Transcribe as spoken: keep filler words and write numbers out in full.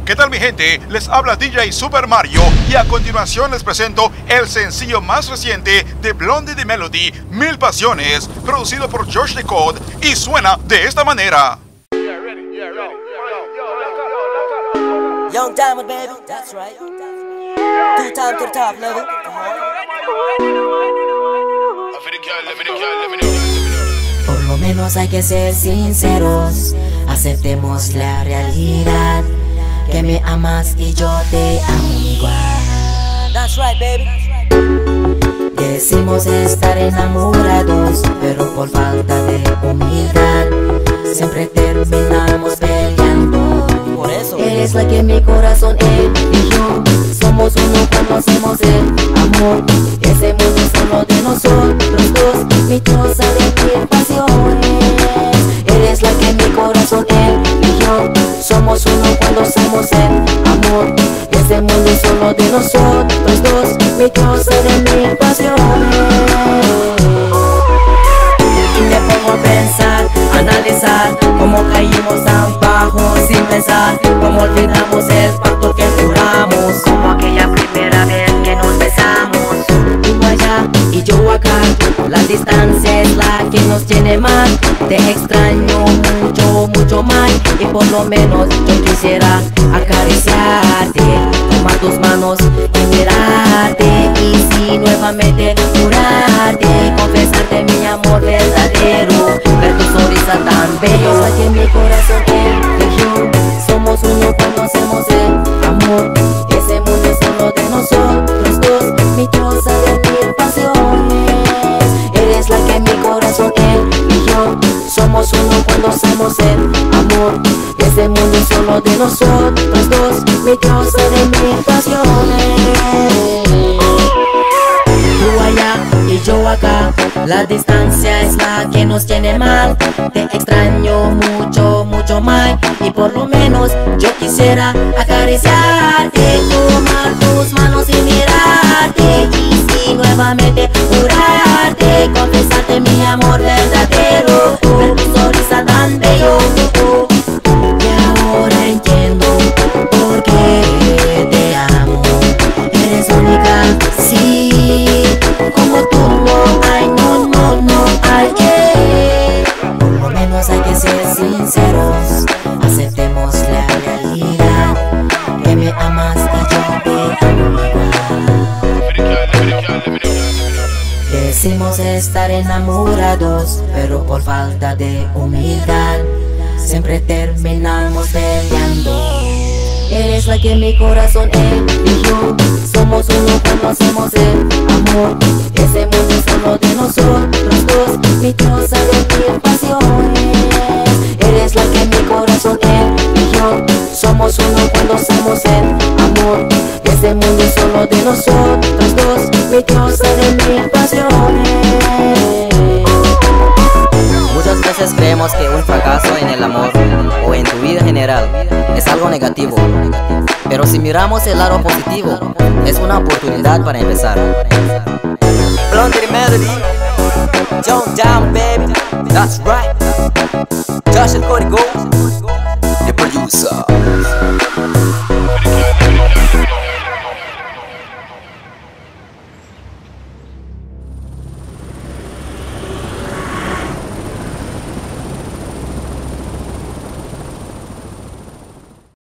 ¿Qué tal mi gente? Les habla D J Super Mario y a continuación les presento el sencillo más reciente de Blondie The Melody, Mil Pasiones, producido por Josh The Code y suena de esta manera. Young Diamond, baby, that's right. Two time to the top level. Por lo menos hay que ser sinceros, aceptemos la realidad, que me amas y yo te amo igual. That's right, baby. Decimos estar enamorados, pero por falta de humildad siempre terminamos peleando. Por eso eres la que mi corazón eligió. Somos uno cuando hacemos el amor. Ese mundo es solo de nosotros dos, mi diosa de mil pasiones. Eres la que mi corazón eligió. Somos uno cuando hacemos el amor. Ese mundo es solo de nosotros dos, mi diosa de mil pasiones. Y me pongo a pensar, a analizar cómo caímos tan bajo sin pensar, cómo olvidamos el pacto que juramos, como aquella primera vez que nos besamos. Tú allá y yo acá, la distancia es la que nos tiene mal. Te extraño mucho, mucho más, y por lo menos yo quisiera acariciarte, tomar tus manos y mirarte, y si nuevamente jurarte, confesarte mi amor verdadero, ver tu sonrisa tan bello, la que mi corazón eligió. Somos uno cuando hacemos el amor. Ese mundo es solo de nosotros dos, mi diosa de mil pasiones. Eres la que mi corazón eligió. Somos uno cuando hacemos el amor. Ese mundo es solo de nosotros dos, mi diosa de mil pasiones. Tú allá y yo acá, la distancia es la que nos tiene mal. Te extraño mucho, mucho más, y por lo menos yo quisiera acariciarte, tomar tus manos y mirarte, y si nuevamente jurarte, confesarte mi amor verdadero, ver tu sonrisa tan bello. Y ahora entiendo por qué te amo. Eres única, sí, como tú no hay, no, no, no hay. eh. Por lo menos hay que ser sinceros, aceptemos la realidad, que me amas y yo te amo igual. Decimos estar enamorados, pero por falta de humildad siempre terminamos peleando. Eres la que mi corazón eligió. Somos uno cuando hacemos el amor. Ese mundo es solo de nosotros dos, mi diosa de mil pasiones. Eres la que mi corazón eligió. Somos uno cuando hacemos el amor. Ese mundo es solo de nosotros dos, mi diosa de mil pasiones. Muchas veces creemos que un fracaso en el amor o en tu vida general es algo negativo, pero si miramos el lado positivo, es una oportunidad para empezar. Blondie The Melody, Young Diamond, baby, that's right. Josh The Code, the producer.